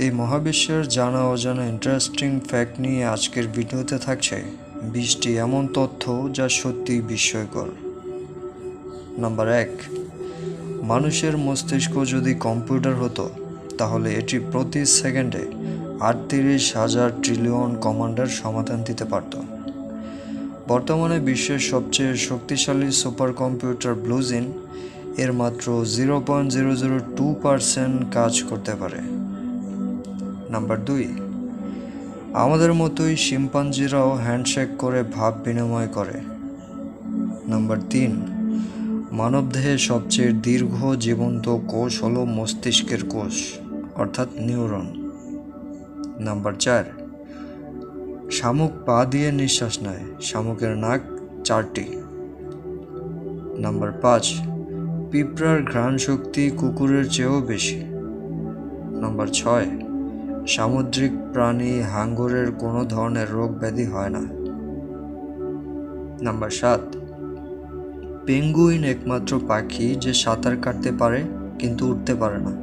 এই মহাবিশ্বের জানা অজানা ইন্টারেস্টিং ফ্যাক্ট নিয়ে আজকের ভিডিওতে থাকছে 20টি এমন তথ্য যা সত্যিই বিস্ময়কর। নাম্বার 1, মানুষের মস্তিষ্ক যদি কম্পিউটার হতো তাহলে এটি প্রতি সেকেন্ডে 38,000 ট্রিলিয়ন কমান্ডের সমাধান দিতে পারত। বর্তমানে বিশ্বের সবচেয়ে শক্তিশালী সুপার কম্পিউটার ব্লুজিন এর মাত্র 0.002% কাজ করতে পারে। নাম্বার 2, আমাদের মতোই শিম্পাঞ্জিরাও হ্যান্ডশেক করে ভাব বিনিময় করে। নাম্বার 3, মানবদেহে সবচেয়ে দীর্ঘ জীবন্ত কোষ হলো মস্তিষ্কের কোষ অর্থাৎ নিউরন। নাম্বার 4, শামুক পা দিয়ে নিঃশ্বাস নেয়, শামুকের নাক 4টি। নাম্বার 5, পিঁপড়ার ঘ্রাণ শক্তি কুকুরের চেয়েও বেশি। নাম্বার 6, সামুদ্রিক প্রাণী হাঙ্গরের কোনো ধরনের রোগ ব্যাধি হয় না। নাম্বার 7, পেঙ্গুইন একমাত্র পাখি যে সাঁতার কাটতে পারে কিন্তু উঠতে পারে না।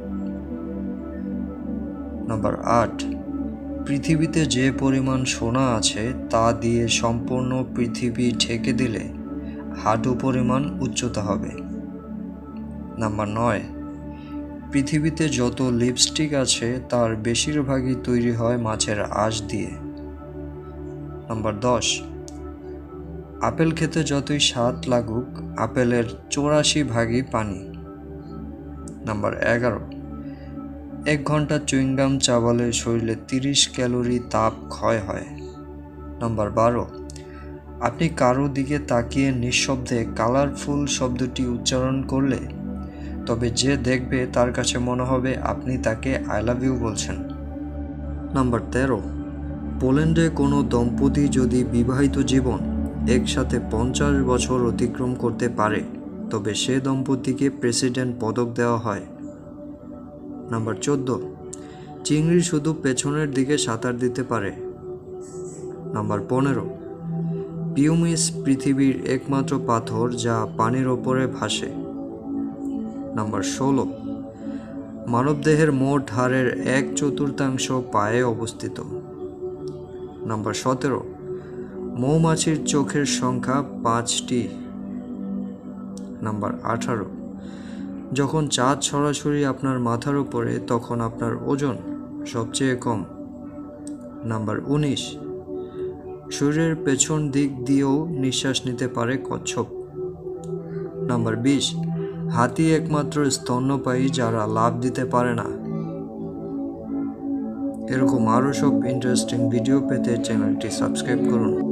নাম্বার 8, পৃথিবীতে যে পরিমাণ সোনা আছে তা দিয়ে সম্পূর্ণ পৃথিবী ঢেকে দিলে হাঁটু পরিমাণ উচ্চতা হবে। নাম্বার 9, পৃথিবীতে যত লিপস্টিক আছে তার বেশিরভাগই তৈরি হয় মাছের আঁশ দিয়ে। নাম্বার 10, আপেল খেতে যতই স্বাদ লাগুক আপেলের 84 ভাগই পানি। নাম্বার 11, 1 ঘন্টা চুইংগাম চাবালে শরীরে 30 ক্যালোরি তাপ ক্ষয় হয়। নাম্বার 12, আপনি কারো দিকে তাকিয়ে নিঃশব্দে কালারফুল শব্দটি উচ্চারণ করলে তবে যে দেখবে তার কাছে মনে হবে আপনি তাকে আই লাভ ইউ বলছেন। নাম্বার 13, পোল্যান্ডে কোনো দম্পতি যদি বিবাহিত জীবন একসাথে 50 বছর অতিক্রম করতে পারে তবে সে দম্পতিকে প্রেসিডেন্ট পদক দেওয়া হয়। নাম্বার 14, চিংড়ি শুধু পেছনের দিকে সাঁতার দিতে পারে। নাম্বার 15, পিউমিস পৃথিবীর একমাত্র পাথর যা পানির ওপরে ভাসে। নাম্বার 16, মানবদেহের মোট হাড়ের 1/4 পায়ে অবস্থিত। নাম্বার 17, মৌমাছির চোখের সংখ্যা 5টি। নাম্বার 18, যখন চাঁদ সরাসরি আপনার মাথার উপরে তখন আপনার ওজন সবচেয়ে কম। নাম্বার 19, শরীরের পেছন দিক দিয়েও নিঃশ্বাস নিতে পারে কচ্ছপ। নাম্বার 20, হাতি একমাত্র স্তন্যপায়ী যারা লাফ দিতে পারে না। এরকম আরও সব ইন্টারেস্টিং ভিডিও পেতে চ্যানেলটি সাবস্ক্রাইব করুন।